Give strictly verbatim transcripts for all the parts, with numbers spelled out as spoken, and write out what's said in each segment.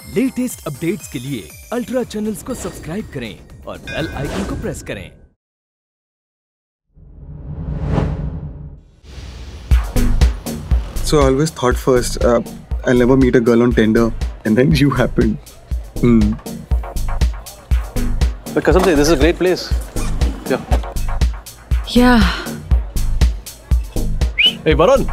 Latest updates के लिए ultra channels को सब्सक्राइब करें और बेल आइकन को प्रेस करें। So I always thought first, uh, I'll never meet a girl on Tinder, and then you happened. Hmm. But कसम से, this is a great place. Yeah. Yeah. Hey, Varun.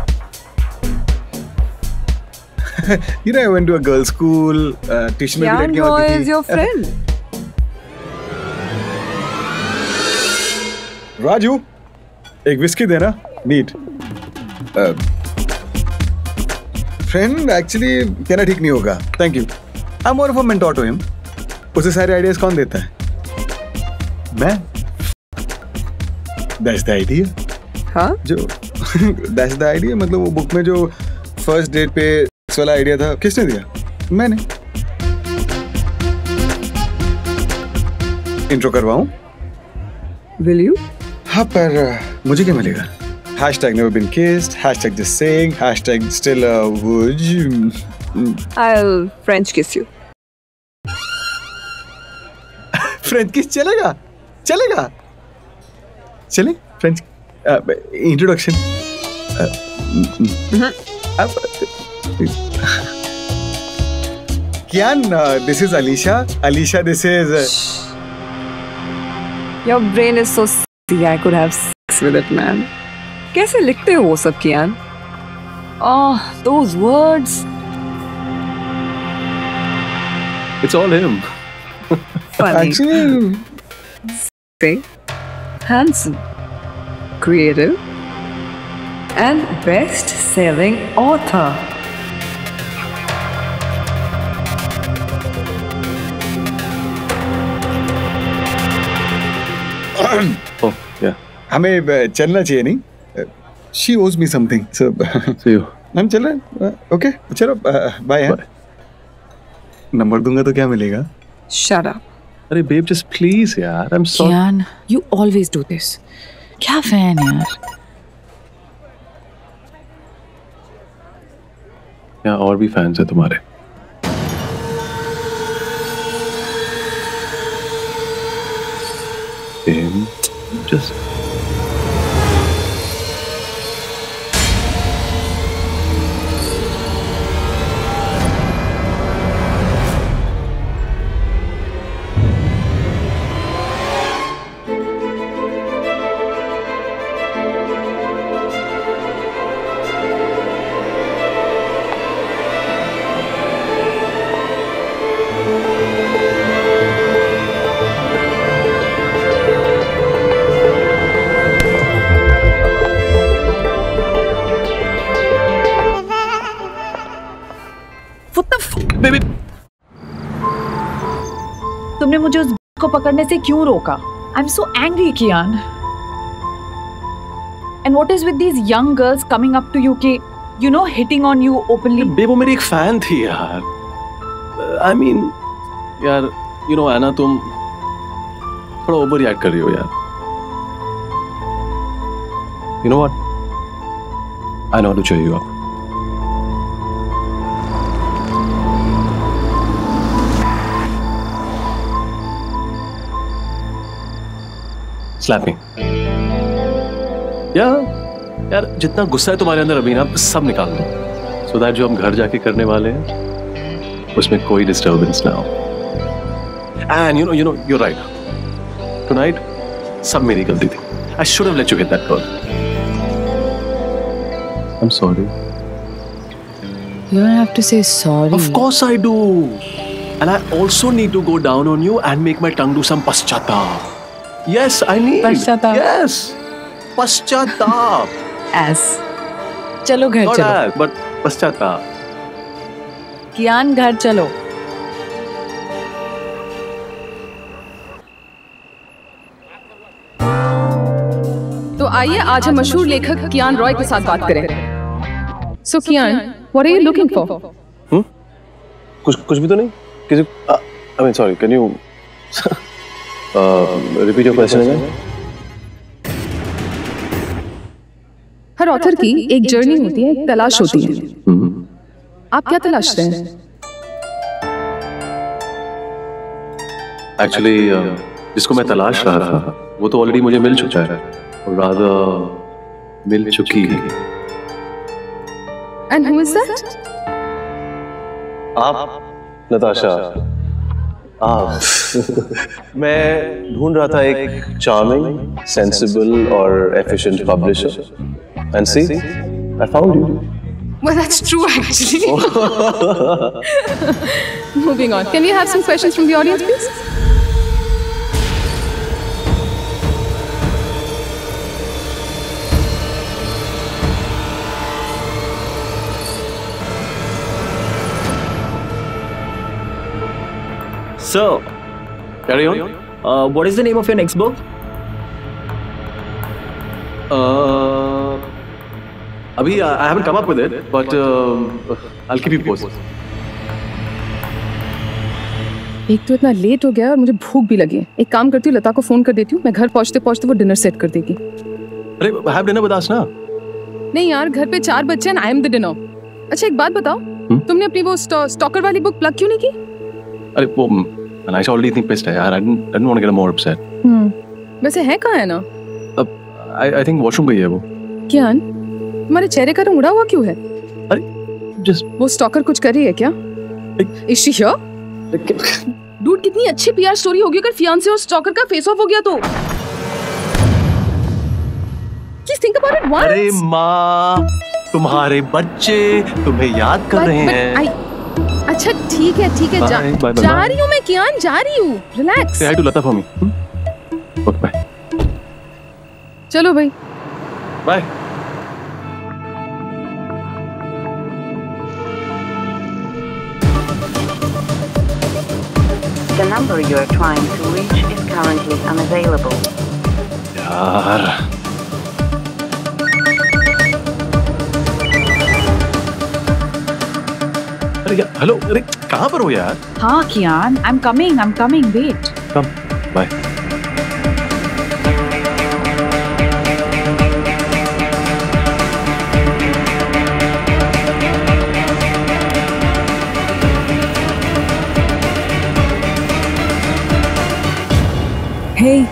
You know, I went to a girls' school. Uh, tuition में भी Kiyan लड़कियाँ Roy होती थी. is your friend. Raju, एक whisky देना. Neat. Uh, friend actually कहना ठीक नहीं होगा. Thank you. I'm more of a mentor to him. उसे सारे ideas कौन देता है? मैं. That's the idea. हाँ? जो That's the idea. मतलब वो बुक में जो फर्स्ट डेट पे इस वाला आइडिया था, किसने दिया? मैंने. इंट्रो करवाऊं? Will you? हाँ, पर uh, मुझे क्या मिलेगा? Hashtag never been kissed. Hashtag just saying. Hashtag still a would you? I'll French kiss you. French kiss चलेगा? चलेगा? चले? French introduction. Kiyan, uh, this is Alisha. Alisha, this is. Uh... Your brain is so s***y. I could have sex with it, man. कैसे लिखते हो वो सब, कियान? Oh, those words. It's all him. Funny. Actually, Say, handsome, creative, and best-selling author. Oh, yeah. हमें चलना चाहिए नहीं? She owes me something. So, See you. हम चल रहे हैं. Okay, चलो, bye. नंबर दूंगा तो क्या मिलेगा? Shut up. अरे babe, just please यार. I'm sorry. Kiyan, you always do this. क्या फैन यार? यहाँ और भी फैंस हैं तुम्हारे. Babe, just. तुमने मुझे उस को पकड़ने से क्यों रोका? I'm so angry, Kiyan. And what is with these young girls coming up to you, के, you know, hitting on you openly? Babe, वो मेरी एक फैन थी यार. I mean, यार, you know, Anna, तुम थोड़ा ओवर रिएक्ट कर रही हो यार. You know what? I know how to cheer you up. Slap me. यार, यार जितना गुस्सा है तुम्हारे अंदर अभी ना, सब निकाल दो. So that जो हम घर जाके करने वाले हैं, उसमें कोई disturbance ना हो. And you know, you know, you're right. Tonight, सब मेरी गलती थी. I should have let you hit that girl. I'm sorry. You don't have to say sorry. Of course I do. And I also need to go down on you and make my tongue do some paschatap. Yes, I need. Paschatap. Yes. Paschatap. As. चलो घर Not चलो. as, but paschatap. कियान, घर चलो. तो आइए आज हम मशहूर लेखक कियान रॉय के साथ बात करें. So Kiyan, what are you looking for? Hmm? कुछ कुछ भी तो नहीं. किसी uh, I mean sorry, can you uh, repeat your question again? हर ऑथर की एक जर्नी होती है, एक तलाश होती है. Hmm. आप क्या तलाश रहे हैं? एक्चुअली जिसको मैं तलाश रहा था वो तो ऑलरेडी मुझे मिल चुका है, और रादर मिल चुकी है। And who is that? आप नताशा, आप मैं ढूंढ रहा था एक चार्मिंग, सेंसिबल और efficient publisher, and see I found you. Well, that's true actually. Moving on. Can we have some questions from the audience, please? So, Carry on. uh, what is the name of your next book? Uh, अभी I haven't come up with it, but uh, I'll keep you posted. एक तो इतना late हो गया और मुझे भूख भी लगी है। एक काम करती हूँ, लता को फोन कर देती हूँ, मैं घर पहुँचते पहुँचते वो डिनर सेट कर देगी। अरे have dinner with us ना? नहीं यार, घर पे चार बच्चे हैं, I am the dinner. अच्छा एक बात बताओ, हुँ? तुमने अपनी वो स्टॉकर वाली बुक प्लग क्यों नहीं की? अरे वो Anisha already इतनी pissed है यार, I didn't, I didn't want to get her more upset. हम्म, वैसे है कहाँ है ना? अब I, I think washroom गई है वो। कियान, तुम्हारे चेहरे का रंग उड़ा हुआ क्यों है? अरे just वो स्टॉकर कुछ कर रही है क्या? Is she here? डूड, कितनी अच्छी पीआर स्टोरी होगी अगर फियांसे और स्टॉकर का फेस ऑफ हो गया तो। Please think about it once. अरे माँ, तुम्हारे बच्चे तुम्हें याद कर But- रहे but हैं। I- अच्छा ठीक है ठीक है, जा, Bye, bye, bye, जा bye. रही हूँ मैं कियान, जा रही हूँ, relax. Say hi to Lata for me. Hmm? Okay, bye. चलो भाई। Bye. The number you are trying to reach is currently unavailable. यार अरे यार, हेलो, अरे कहाँ पर हो यार? हाँ कियान, I'm coming, I'm coming, wait. Come, bye. Hey.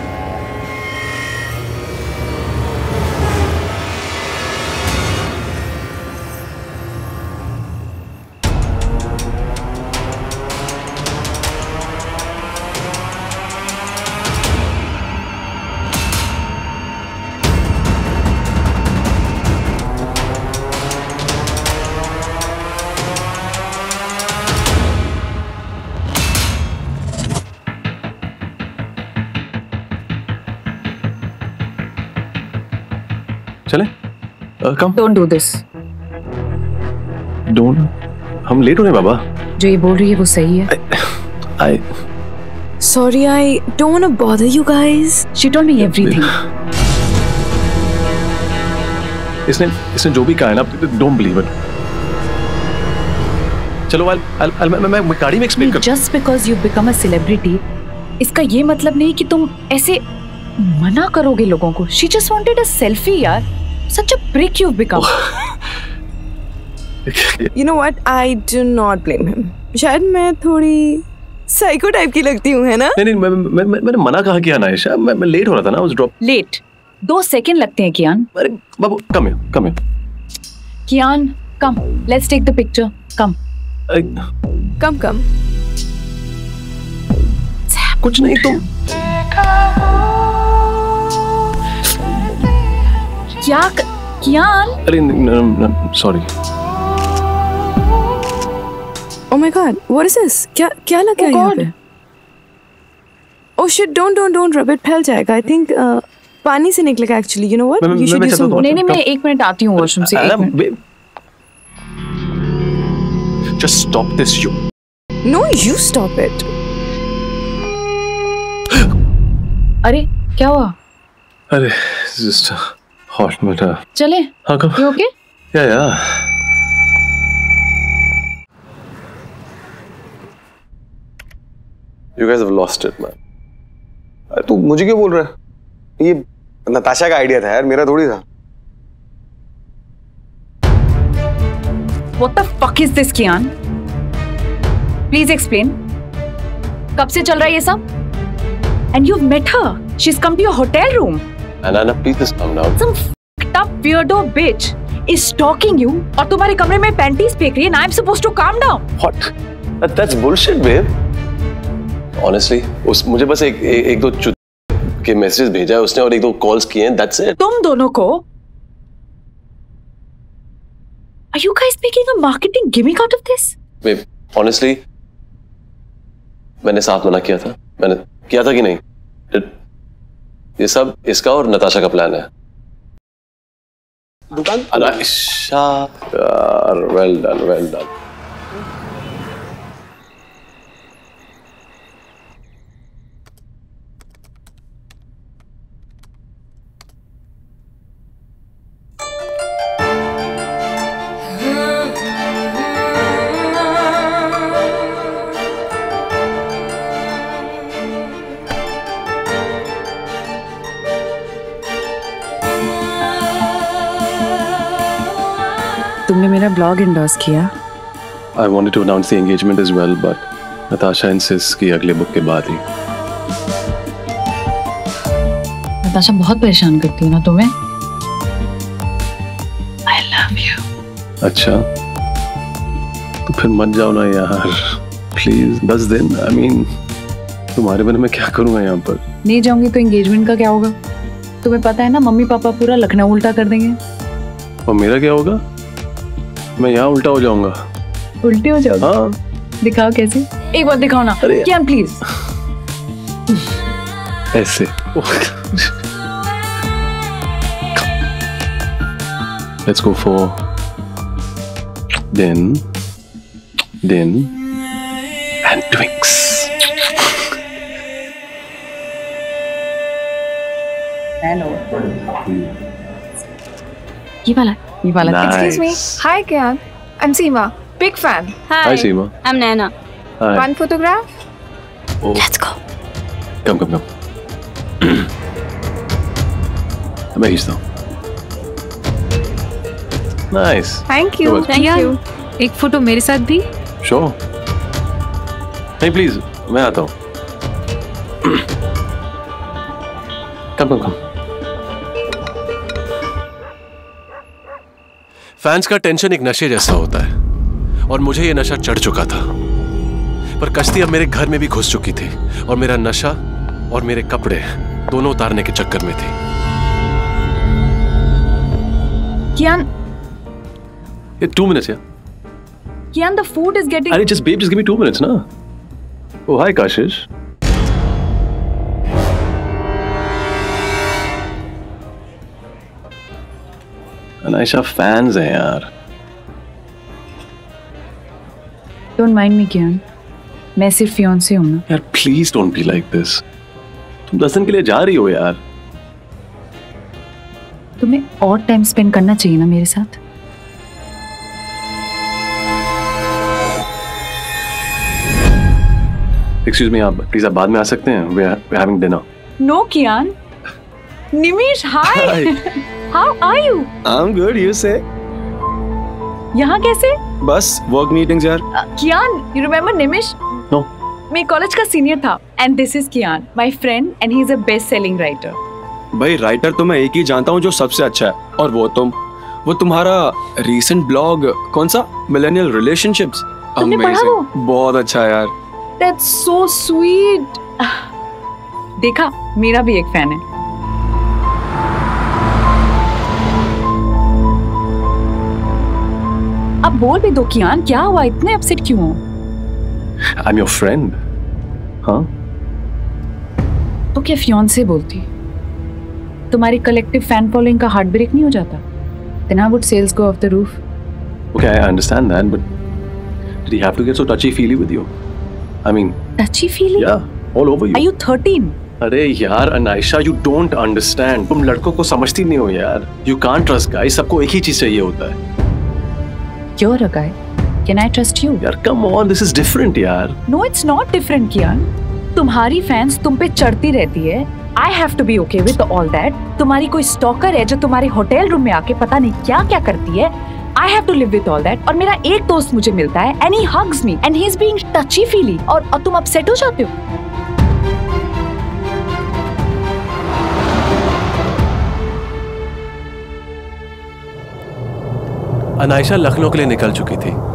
चले? कम। Don't do this. Don't. हम लेट हो रहे हैं बाबा। जो ये बोल रही है वो सही है. I. Sorry, I don't want to bother you guys. She told me everything. इसने इसने जो भी कहा है ना, don't believe it. चलो, I'll, I'll, I'll, मैं मैं गाड़ी में एक्सप्लेन कर। Just because you become a celebrity, इसका ये मतलब नहीं कि तुम ऐसे मना करोगे लोगों को. She just wanted a selfie यार. Such a prick you've become. You know what? I do not blame him. शायद मैं थोड़ी साइको टाइप की लगती हूँ, है ना? नहीं नहीं, मैं मैं मैं मैंने मना कहा किया ना आयशा, मैं मैं लेट हो रहा था ना, उस ड्रॉप। Late. दो सेकंड लगते हैं कियान. अरे बाबू, come here, come here. Kiyan, come. Let's take the picture. Come. Come, come. कुछ नहीं तुम। क्या कियान? अरे sorry. Oh my God, what is this? क्या क्या लग गया यहाँ पे? Oh shit! Don't don't don't rub it, फैल जाएगा. I think uh, पानी से निकलेगा actually. You know what? You should use some water. नहीं नहीं, मैं एक मिनट आती हूँ वॉशरूम से. एक minute. Just stop this, you. No, you stop it. अरे क्या हुआ? अरे just hot matter. चले? हाँ कब? You okay? Yeah yeah. You guys have lost it, man. अरे तू मुझे क्यों बोल रहा है? ये नताशा का आइडिया था यार, मेरा थोड़ी था. What the fuck is this, Kiyan? Please explain. कब से चल रहा है ये सब? and you've met her. She's come to your hotel room. Anna, please just calm down. Some f***ed up weirdo bitch is stalking you और तुम्हारे कमरे में panties फेंक रही है and I'm supposed to calm down. What? That, that's bullshit, babe. Honestly, उस मुझे बस एक एक, एक दो चुत के मैसेज भेजा है उसने और एक दो कॉल्स किए हैं. That's it. तुम दोनों को Are you guys making a marketing gimmick out of this? Babe, honestly, मैंने साफ मना किया था. मैंने किया था कि नहीं? ये सब इसका और नताशा का प्लान है. दुकान अनाइशा, यार, well done, well done. तुमने मेरा ब्लॉग एंडोर्स किया. I wanted to announce the engagement as well, but Natasha insists कि अगले बुक के बाद ही. नताशा बहुत परेशान करती है ना तुम्हें? I love you. अच्छा, तो फिर मत जाओ ना यार, प्लीज. दस दिन, I mean, तुम्हारे बारे में क्या करूँगा यहाँ पर? नहीं जाऊंगी तो एंगेजमेंट का क्या होगा? तुम्हें पता है ना मम्मी पापा पूरा लखनऊ उल्टा कर देंगे. और मेरा क्या होगा? मैं यहाँ उल्टा हो जाऊंगा. उल्टे हो जाओगे? हाँ. दिखाओ कैसे? एक बार दिखाओ ना. कियान प्लीज. ऐसे. Let's go for din, din, and Twix. Hello. ये वाला. ये वाला. Nice. Excuse me. Hi, Kiyan. I'm Seema. Big fan. Hi. Hi, Seema. I'm Naina. Hi. One photograph? Oh. Let's go. Come, come, come. मैं खींचता हूँ. Nice. Thank you. Thank you. एक photo मेरे साथ भी. Sure. नहीं प्लीज, मैं आता हूँ. Come, come, come. फैंस का टेंशन एक नशे जैसा होता है और मुझे ये नशा चढ़ चुका था. पर कश्ती अब मेरे घर में भी घुस चुकी थी और मेरा नशा और मेरे कपड़े दोनों उतारने के चक्कर में थी. कियान, ये टू मिनट्स यार. Kiyan, the food is getting. अरे just babe, just give me two minutes ना. Oh hi Kashish. Anaisha fans हैं यार. Don't mind me, कियान. मैं सिर्फ फियांसे हूँ ना. यार please don't be like this. तुम दस दिन के लिए जा रही हो यार. तुम्हें और टाइम स्पेंड करना चाहिए ना मेरे साथ. एक्सक्यूज मी, आप प्लीज आप बाद में आ सकते हैं. We are having dinner. No Kiyan. Nimish, hi. How are you? I am good. You say? यहाँ कैसे? बस वर्क मीटिंग्स यार. Kiyan, you remember Nimish? No. मैं कॉलेज का सीनियर था. And this is Kiyan, my friend, and he is a best selling writer. भाई writer तो मैं एक ही जानता हूँ जो सबसे अच्छा है, और वो तुम. वो तुम्हारा रीसेंट ब्लॉग कौन सा? Millennial relationships. तुमने पढ़ा वो? बहुत अच्छा है यार. That's so sweet. देखा, मेरा भी एक फैन है. अब बोल भी दो कियान, क्या हुआ? इतने अपसेट क्यों हो? I'm your friend. हाँ? तो क्या फियांसे बोलती? तुम्हारी कलेक्टिव फैन फॉलोइंग का हार्ट ब्रेक नहीं हो जाता? Then how would sales go off the roof? Okay, I understand that, but did he have to get so touchy-feely with you? I mean, touchy-feely? Yeah, all over you. Are you thirteen? अरे यार अनाइशा, you don't understand. तुम लड़कों को समझती नहीं हो यार. You can't trust guys. सबको एक ही चीज चाहिए होता है. You're a guy. Can I trust you? यार come on, this is different यार. No, it's not different, कियान. तुम्हारी फैंस तुम पे चढ़ती रहती है. I have to be okay with all that. तुम्हारी कोई स्टॉकर है जो तुम्हारे होटल रूम में आके पता नहीं क्या क्या करती है. I have to live with all that. और मेरा एक दोस्त मुझे मिलता है and he hugs me and he's being touchy-feely और, और तुम अपसेट हो जाते हो. अनायशा लखनऊ के लिए निकल चुकी थी।